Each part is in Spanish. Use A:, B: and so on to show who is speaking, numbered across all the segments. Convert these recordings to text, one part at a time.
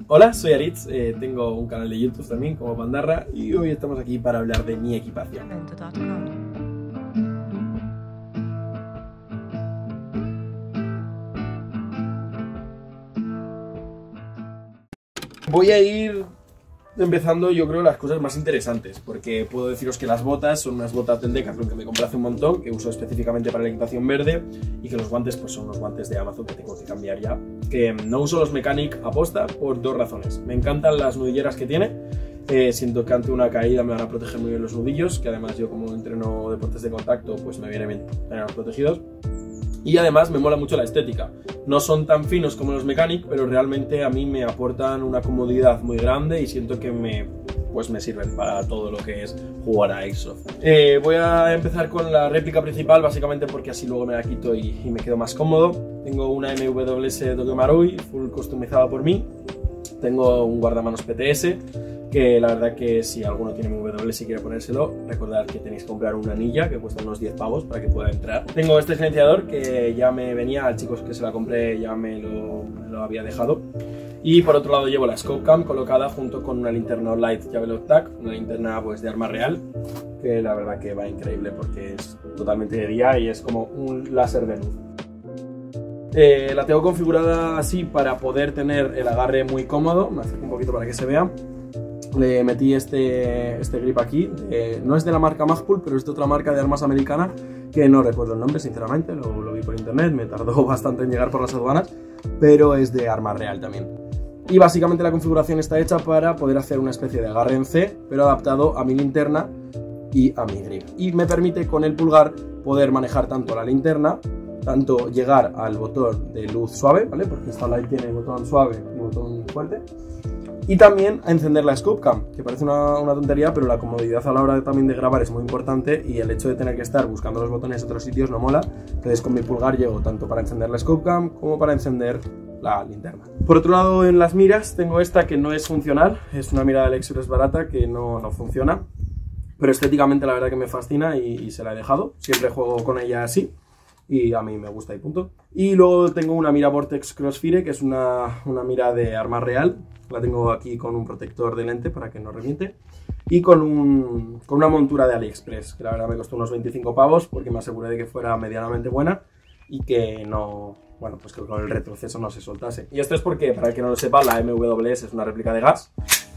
A: Hola, soy Aritz, tengo un canal de YouTube también como Pandarra y hoy estamos aquí para hablar de mi equipación. Voy a ir empezando, yo creo, las cosas más interesantes, porque puedo deciros que las botas son unas botas del Decathlon que me compré hace un montón, que uso específicamente para la equipación verde, y que los guantes pues son unos guantes de Amazon que tengo que cambiar ya. Que no uso los Mechanic aposta por dos razones. Me encantan las nudilleras que tiene, siento que ante una caída me van a proteger muy bien los nudillos, que además yo como entreno deportes de contacto pues me viene bien tenerlos protegidos. Y además me mola mucho la estética. No son tan finos como los Mechanic, pero realmente a mí me aportan una comodidad muy grande y siento que me sirven para todo lo que es jugar a Airsoft. Voy a empezar con la réplica principal, básicamente porque así luego me la quito y me quedo más cómodo. Tengo una MWS Doge Marui, full customizada por mí. Tengo un guardamanos PTS, que la verdad que si alguno tiene MWS y quiere ponérselo, recordad que tenéis que comprar una anilla que cuesta unos 10 pavos para que pueda entrar. Tengo este silenciador que ya me venía, al chico que se la compré ya me lo había dejado. Y por otro lado llevo la Scope Cam colocada junto con una linterna Light Javelot Tac, una linterna pues de arma real, que la verdad que va increíble porque es totalmente de día y es como un láser de luz. La tengo configurada así para poder tener el agarre muy cómodo, me acerco un poquito para que se vea. Le metí este grip aquí, no es de la marca Magpul, pero es de otra marca de armas americana que no recuerdo el nombre sinceramente, lo vi por internet, me tardó bastante en llegar por las aduanas, pero es de arma real también. Y básicamente la configuración está hecha para poder hacer una especie de agarre en C, pero adaptado a mi linterna y a mi grip. Y me permite con el pulgar poder manejar tanto la linterna, tanto llegar al botón de luz suave, ¿vale? Porque esta Light tiene botón suave y botón fuerte. Y también a encender la Scope Cam, que parece una tontería, pero la comodidad a la hora también de grabar es muy importante y el hecho de tener que estar buscando los botones en otros sitios no mola. Entonces con mi pulgar llego tanto para encender la Scope Cam como para encender la linterna. Por otro lado, en las miras tengo esta que no es funcional, es una mira de AliExpress barata que no funciona, pero estéticamente la verdad que me fascina y se la he dejado. Siempre juego con ella así y a mí me gusta y punto. Y luego tengo una mira Vortex Crossfire, que es una mira de arma real. La tengo aquí con un protector de lente para que no reviente y con una montura de AliExpress, que la verdad me costó unos 25 pavos porque me aseguré de que fuera medianamente buena y que no, bueno, pues que con el retroceso no se soltase. Y esto es porque, para el que no lo sepa, la MWS es una réplica de gas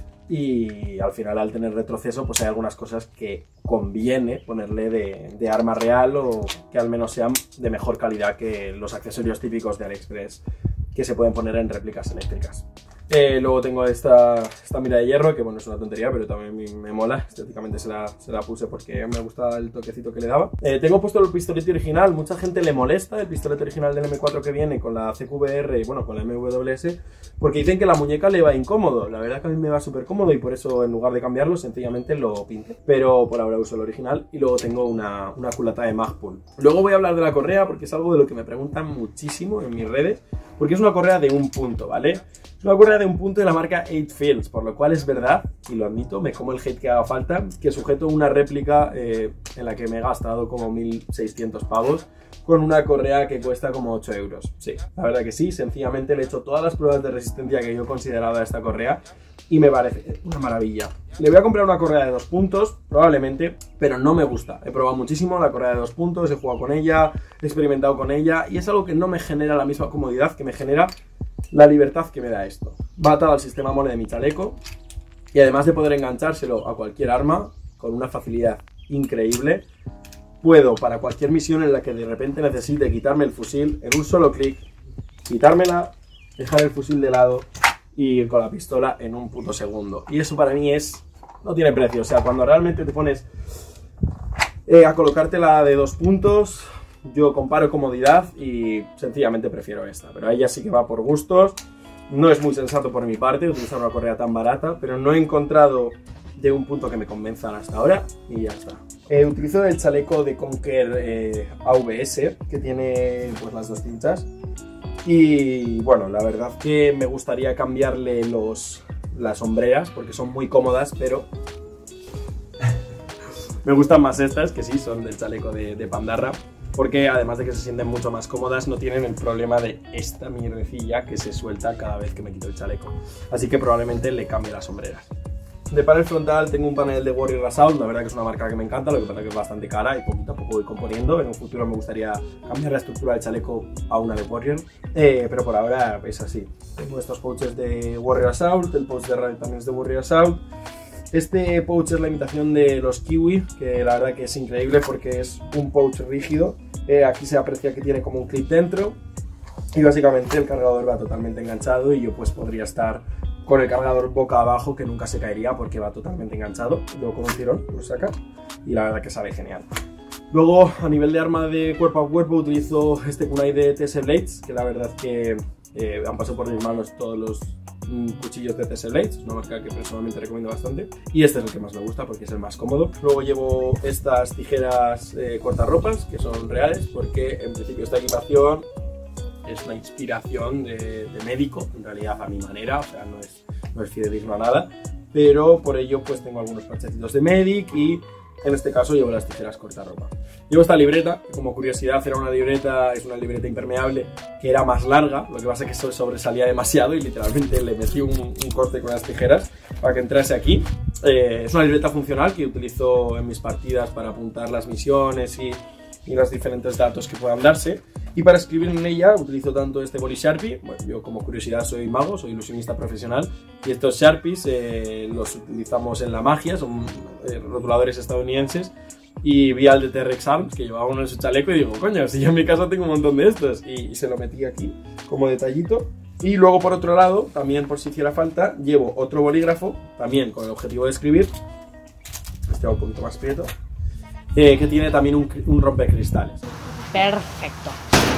A: y al final, al tener retroceso, pues hay algunas cosas que conviene ponerle de arma real o que al menos sean de mejor calidad que los accesorios típicos de AliExpress que se pueden poner en réplicas eléctricas. Luego tengo esta mira de hierro, que bueno, es una tontería, pero también me mola. Estéticamente se la puse porque me gusta el toquecito que le daba. Tengo puesto el pistolete original. Mucha gente le molesta el pistolete original del M4 que viene con la CQBR y bueno, con la MWS, porque dicen que la muñeca le va incómodo. La verdad que a mí me va súper cómodo y por eso en lugar de cambiarlo, sencillamente lo pinté. Pero por ahora uso el original y luego tengo una culata de Magpul. Luego voy a hablar de la correa porque es algo de lo que me preguntan muchísimo en mis redes, porque es una correa de un punto, ¿vale? Es una correa de un punto de la marca 8 Fields, por lo cual es verdad, y lo admito, me como el hate que haga falta, que sujeto una réplica en la que me he gastado como 1.600 pavos con una correa que cuesta como 8 euros. Sí, la verdad que sí, sencillamente le he hecho todas las pruebas de resistencia que yo he considerado a esta correa y me parece una maravilla. Le voy a comprar una correa de 2 puntos, probablemente, pero no me gusta. He probado muchísimo la correa de 2 puntos, he jugado con ella, he experimentado con ella y es algo que no me genera la misma comodidad que me genera la libertad que me da esto. Va atado al sistema mole de mi chaleco y además de poder enganchárselo a cualquier arma con una facilidad increíble, puedo para cualquier misión en la que de repente necesite quitarme el fusil en un solo clic, quitármela, dejar el fusil de lado y ir con la pistola en un puto segundo. Y eso para mí no tiene precio. O sea, cuando realmente te pones a colocártela de 2 puntos, yo comparo comodidad y sencillamente prefiero esta. Pero ella sí que va por gustos. No es muy sensato por mi parte utilizar una correa tan barata, pero no he encontrado de un punto que me convenzan hasta ahora y ya está. Utilizo el chaleco de Conquer AVS, que tiene pues las 2 cinchas. Y bueno, la verdad que me gustaría cambiarle las hombreras porque son muy cómodas, pero me gustan más estas, que sí, son del chaleco de Pandarra. porque además de que se sienten mucho más cómodas, no tienen el problema de esta mierdecilla que se suelta cada vez que me quito el chaleco. Así que probablemente le cambie las sombreras. De panel frontal tengo un panel de Warrior Assault, la verdad que es una marca que me encanta, lo que pasa es que es bastante cara y poquito a poco voy componiendo. En un futuro me gustaría cambiar la estructura del chaleco a una de Warrior, pero por ahora es así. Tengo estos pouches de Warrior Assault, el pouch de radio también es de Warrior Assault. Este pouch es la imitación de los Kiwi, que la verdad que es increíble porque es un pouch rígido. Aquí se aprecia que tiene como un clip dentro y básicamente el cargador va totalmente enganchado y yo pues podría estar con el cargador boca abajo, que nunca se caería porque va totalmente enganchado. Luego con un tirón lo saca y la verdad que sabe genial. Luego, a nivel de arma de cuerpo a cuerpo, utilizo este kunai de TS Blades, que la verdad que han pasado por mis manos todos los cuchillos de TS Blades, es una marca que personalmente recomiendo bastante. Y este es el que más me gusta porque es el más cómodo. Luego llevo estas tijeras cortarropas, que son reales, porque en principio esta equipación es una inspiración de médico, en realidad a mi manera, o sea, no es fidedigno a nada, pero por ello pues tengo algunos parchecitos de medic y en este caso llevo las tijeras cortarropa. Llevo esta libreta, que como curiosidad es una libreta impermeable que era más larga, lo que pasa es que eso sobresalía demasiado y literalmente le metí un corte con las tijeras para que entrase aquí. Es una libreta funcional que utilizo en mis partidas para apuntar las misiones y los diferentes datos que puedan darse. Y para escribir en ella utilizo tanto este boli Sharpie, bueno, yo como curiosidad soy mago, soy ilusionista profesional, y estos Sharpies los utilizamos en la magia, son rotuladores estadounidenses, y vi al de T-Rex Arms que llevaba uno en su chaleco y digo, coño, si yo en mi casa tengo un montón de estos, y se lo metí aquí como detallito. Y luego por otro lado, también por si hiciera falta, llevo otro bolígrafo, también con el objetivo de escribir, este va un poquito más prieto, que tiene también un rompecristales.
B: Perfecto.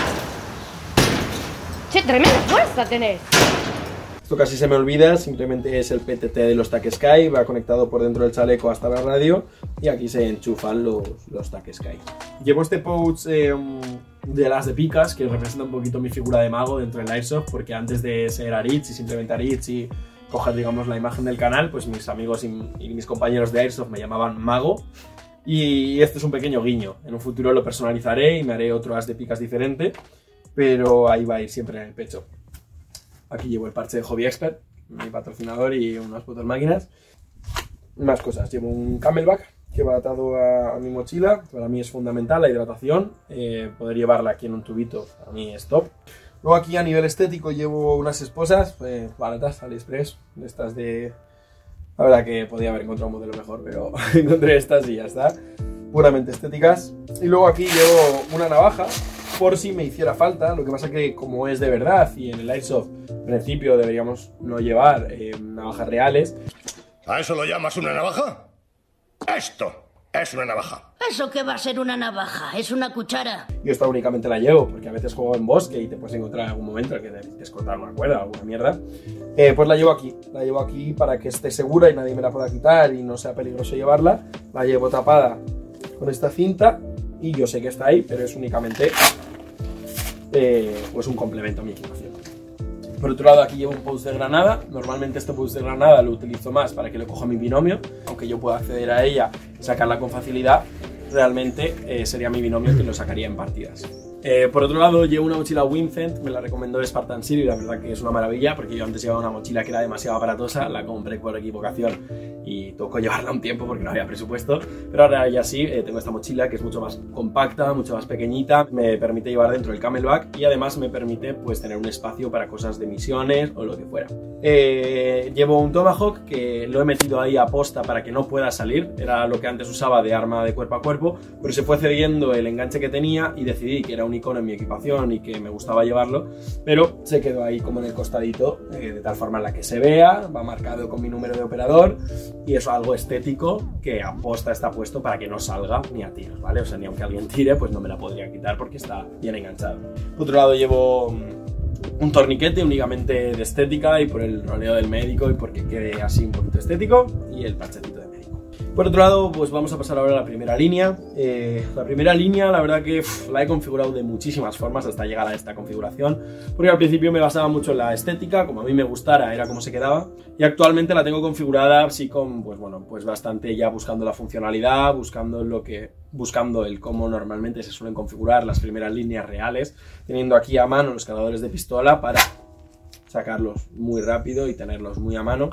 B: ¡Che, tremenda fuerza tenés!
A: Esto casi se me olvida, simplemente es el PTT de los TAC Sky, va conectado por dentro del chaleco hasta la radio y aquí se enchufan los TAC Sky. Llevo este pouch de las de picas que representa un poquito mi figura de mago dentro del Airsoft, porque antes de ser Aritz y simplemente Aritz y coger, digamos, la imagen del canal, pues mis amigos y mis compañeros de Airsoft me llamaban mago. Y este es un pequeño guiño, en un futuro lo personalizaré y me haré otro as de picas diferente, pero ahí va a ir siempre en el pecho. Aquí llevo el parche de Hobby Expert, mi patrocinador, y unas putas máquinas. Más cosas, llevo un camelback que va atado a mi mochila, para mí es fundamental la hidratación, poder llevarla aquí en un tubito para mí es top. Luego aquí a nivel estético llevo unas esposas baratas, AliExpress, estas de... La verdad que podía haber encontrado un modelo mejor, pero encontré estas y ya está. Puramente estéticas. Y luego aquí llevo una navaja, por si me hiciera falta. Lo que pasa que como es de verdad y en el Airsoft, en principio deberíamos no llevar navajas reales.
C: ¿A eso lo llamas una navaja? Esto es una navaja.
D: ¿Eso qué va a ser una navaja? Es una cuchara.
A: Yo esta únicamente la llevo porque a veces juego en bosque y te puedes encontrar en algún momento en que necesites cortar una cuerda o alguna mierda. Pues la llevo aquí para que esté segura y nadie me la pueda quitar y no sea peligroso llevarla. La llevo tapada con esta cinta y yo sé que está ahí, pero es únicamente pues un complemento a mi equipación. Por otro lado, aquí llevo un pouch de granada. Normalmente este pouch de granada lo utilizo más para que lo coja mi binomio, aunque yo pueda acceder a ella y sacarla con facilidad. Realmente sería mi binomio que lo sacaría en partidas. Por otro lado, llevo una mochila Vincent, me la recomendó Spartan City y la verdad que es una maravilla porque yo antes llevaba una mochila que era demasiado aparatosa, la compré por equivocación y tocó llevarla un tiempo porque no había presupuesto, pero ahora ya sí, tengo esta mochila que es mucho más compacta, mucho más pequeñita, me permite llevar dentro el camelback y además me permite pues tener un espacio para cosas de misiones o lo que fuera. Llevo un Tomahawk que lo he metido ahí a posta para que no pueda salir, era lo que antes usaba de arma de cuerpo a cuerpo, pero se fue cediendo el enganche que tenía y decidí que era un icono en mi equipación y que me gustaba llevarlo, pero se quedó ahí como en el costadito, de tal forma en la que se vea, va marcado con mi número de operador y es algo estético que a posta está puesto para que no salga ni a tiros, ¿vale? O sea, ni aunque alguien tire, pues no me la podría quitar porque está bien enganchado. Por otro lado llevo un torniquete únicamente de estética y por el roleo del médico y porque quede así un poquito estético y el parchetito de médico. Por otro lado, pues vamos a pasar ahora a la primera línea. La primera línea, la verdad que la he configurado de muchísimas formas hasta llegar a esta configuración, porque al principio me basaba mucho en la estética, como a mí me gustara, era como se quedaba, y actualmente la tengo configurada así con, pues bueno, pues bastante ya buscando la funcionalidad, buscando el cómo normalmente se suelen configurar las primeras líneas reales, teniendo aquí a mano los cargadores de pistola para sacarlos muy rápido y tenerlos muy a mano.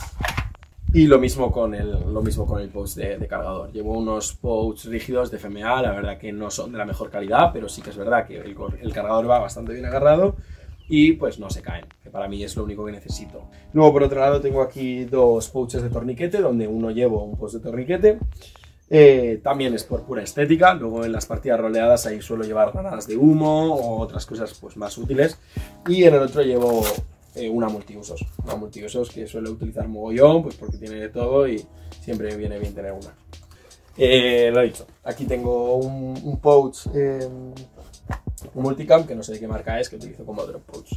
A: Y lo mismo con el pouch de cargador. Llevo unos pouch rígidos de FMA, la verdad que no son de la mejor calidad, pero sí que es verdad que el cargador va bastante bien agarrado y pues no se caen, que para mí es lo único que necesito. Luego por otro lado tengo aquí dos pouches de torniquete, donde uno llevo un pouch de torniquete. También es por pura estética. Luego en las partidas roleadas ahí suelo llevar granadas de humo o otras cosas pues más útiles. Y en el otro llevo una multiusos que suelo utilizar mogollón, pues porque tiene de todo y siempre viene bien tener una. Lo he dicho, aquí tengo un pouch, un multicam, que no sé de qué marca es, que utilizo como drop pouch.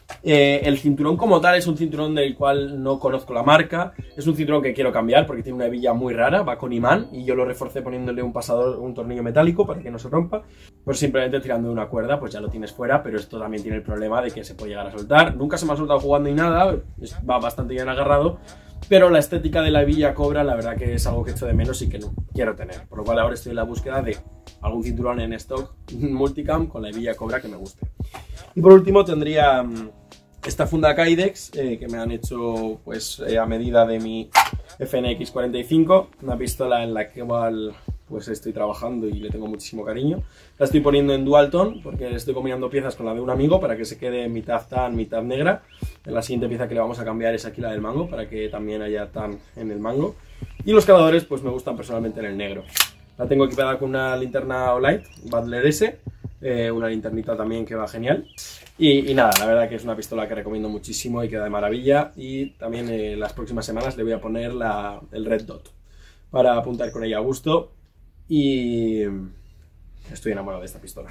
A: El cinturón como tal es un cinturón del cual no conozco la marca, es un cinturón que quiero cambiar porque tiene una hebilla muy rara, va con imán y yo lo reforcé poniéndole un pasador, un tornillo metálico para que no se rompa, pues simplemente tirando de una cuerda pues ya lo tienes fuera, pero esto también tiene el problema de que se puede llegar a soltar. Nunca se me ha soltado jugando ni nada, va bastante bien agarrado, pero la estética de la hebilla cobra la verdad que es algo que echo de menos y que no quiero tener, por lo cual ahora estoy en la búsqueda de algún cinturón en stock multicam con la hebilla cobra que me guste. Y por último tendría esta funda Kydex que me han hecho pues a medida de mi FNX 45, una pistola en la que pues estoy trabajando y le tengo muchísimo cariño. La estoy poniendo en dual tone porque estoy combinando piezas con la de un amigo para que se quede mitad tan, mitad negra. La siguiente pieza que le vamos a cambiar es aquí la del mango para que también haya tan en el mango. Y los cargadores pues me gustan personalmente en el negro. La tengo equipada con una linterna Olight Butler S, una linternita también que va genial. Y nada, la verdad que es una pistola que recomiendo muchísimo y queda de maravilla. Y también las próximas semanas le voy a poner el Red Dot para apuntar con ella a gusto. Y estoy enamorado de esta pistola.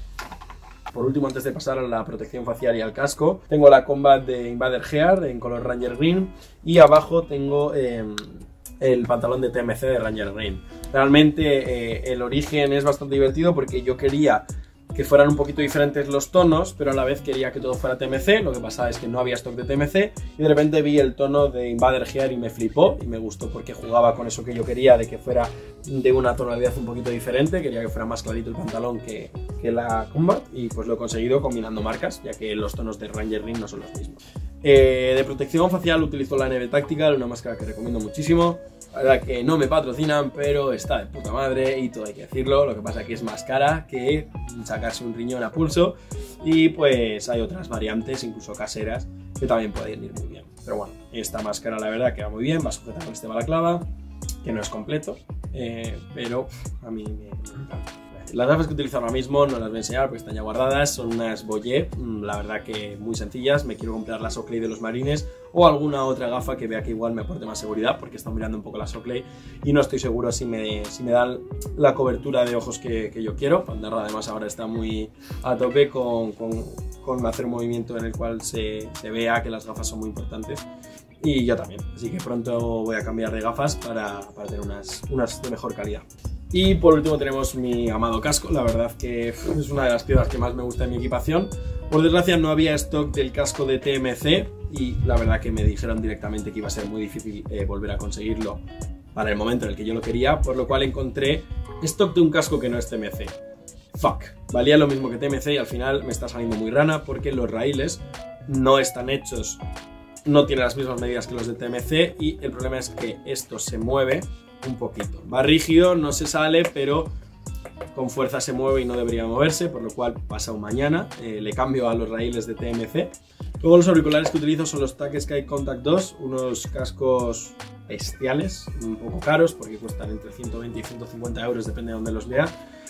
A: Por último, antes de pasar a la protección facial y al casco, tengo la Combat de Invader Gear en color Ranger Green y abajo tengo el pantalón de TMC de Ranger Green. Realmente el origen es bastante divertido porque yo quería que fueran un poquito diferentes los tonos, pero a la vez quería que todo fuera TMC. Lo que pasa es que no había stock de TMC y de repente vi el tono de Invader Gear y me flipó y me gustó porque jugaba con eso que yo quería, de que fuera de una tonalidad un poquito diferente. Quería que fuera más clarito el pantalón que la Combat y pues lo he conseguido combinando marcas, ya que los tonos de Ranger Green no son los mismos. De protección facial utilizo la NB Tactical, una máscara que recomiendo muchísimo. La verdad que no me patrocinan, pero está de puta madre y todo hay que decirlo. Lo que pasa es que es más cara que sacarse un riñón a pulso y pues hay otras variantes, incluso caseras, que también pueden ir muy bien. Pero bueno, esta máscara la verdad que va muy bien, va sujeta con este balaclava, que no es completo, pero a mí me encanta. Las gafas que utilizo ahora mismo no las voy a enseñar porque están ya guardadas, son unas Boyé, la verdad que muy sencillas. Me quiero comprar las Oakley de los marines o alguna otra gafa que vea que igual me aporte más seguridad, porque he estado mirando un poco las Oakley y no estoy seguro si me dan la cobertura de ojos que yo quiero. Pandarra además ahora está muy a tope con hacer un movimiento en el cual se vea que las gafas son muy importantes. Y yo también, así que pronto voy a cambiar de gafas para tener unas de mejor calidad. Y por último tenemos mi amado casco, la verdad que es una de las piezas que más me gusta de mi equipación. Por desgracia no había stock del casco de TMC y la verdad que me dijeron directamente que iba a ser muy difícil volver a conseguirlo para el momento en el que yo lo quería, por lo cual encontré stock de un casco que no es TMC. Fuck, valía lo mismo que TMC y al final me está saliendo muy rana porque los raíles no están hechos, no tienen las mismas medidas que los de TMC y el problema es que esto se mueve un poquito. Va rígido, no se sale, pero con fuerza se mueve y no debería moverse, por lo cual pasado mañana le cambio a los raíles de TMC. Luego los auriculares que utilizo son los TAC Sky Contact 2, unos cascos bestiales, un poco caros porque cuestan entre 120 y 150 euros, depende de dónde los vea,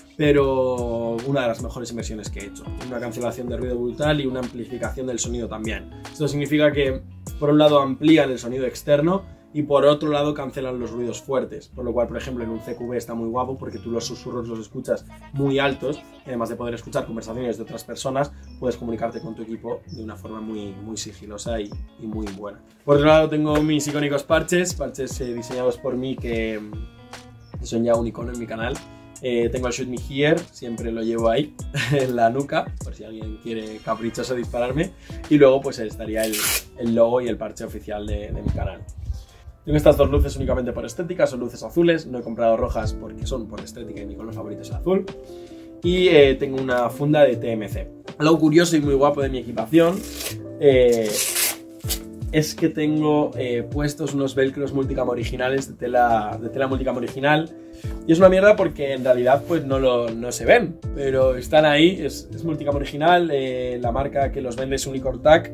A: pero una de las mejores inversiones que he hecho. Una cancelación de ruido brutal y una amplificación del sonido también. Esto significa que por un lado amplían el sonido externo y por otro lado cancelan los ruidos fuertes, por lo cual, por ejemplo, en un CQB está muy guapo porque tú los susurros los escuchas muy altos y además de poder escuchar conversaciones de otras personas, puedes comunicarte con tu equipo de una forma muy sigilosa y muy buena. Por otro lado tengo mis icónicos parches diseñados por mí que son ya un icono en mi canal. Tengo el Shoot Me Here, siempre lo llevo ahí, en la nuca, por si alguien quiere caprichoso dispararme. Y luego pues estaría el logo y el parche oficial de mi canal. Tengo estas dos luces únicamente por estética, son luces azules, no he comprado rojas porque son por estética y mi color favorito es el azul. Y tengo una funda de TMC. Algo curioso y muy guapo de mi equipación es que tengo puestos unos velcros multicam originales de tela multicam original. Y es una mierda porque en realidad pues no se ven, pero están ahí, es multicam original, la marca que los vende es Unicorn Tac.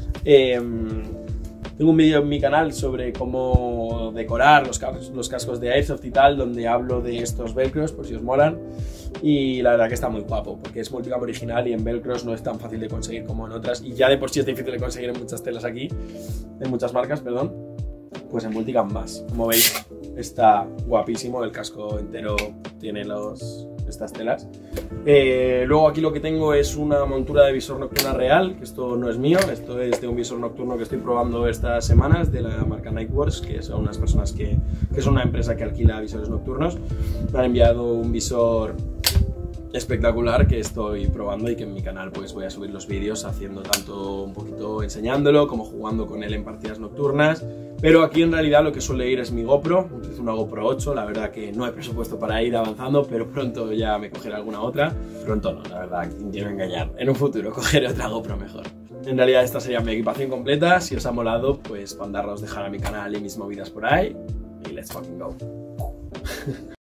A: Tengo un vídeo en mi canal sobre cómo decorar los cascos de Airsoft y tal, donde hablo de estos velcros, por si os molan. Y la verdad que está muy guapo, porque es multicam original y en velcros no es tan fácil de conseguir como en otras. Y ya de por sí es difícil de conseguir en muchas telas aquí, en muchas marcas, perdón. Pues en multicam más. Como veis, está guapísimo, el casco entero tiene estas telas. Luego aquí lo que tengo es una montura de visor nocturna real, que esto no es mío, esto es de un visor nocturno que estoy probando estas semanas de la marca Nightworks, que son unas personas que son una empresa que alquila visores nocturnos. Me han enviado un visor espectacular que estoy probando y que en mi canal pues voy a subir los vídeos haciendo tanto un poquito enseñándolo como jugando con él en partidas nocturnas. Pero aquí en realidad lo que suele ir es mi GoPro, utilizo una GoPro 8, la verdad que no hay presupuesto para ir avanzando, pero pronto ya me cogeré alguna otra. Pronto no, la verdad, quiero engañar, en un futuro cogeré otra GoPro mejor. En realidad esta sería mi equipación completa, si os ha molado pues mandarla os dejar a mi canal y mis movidas por ahí, y let's fucking go.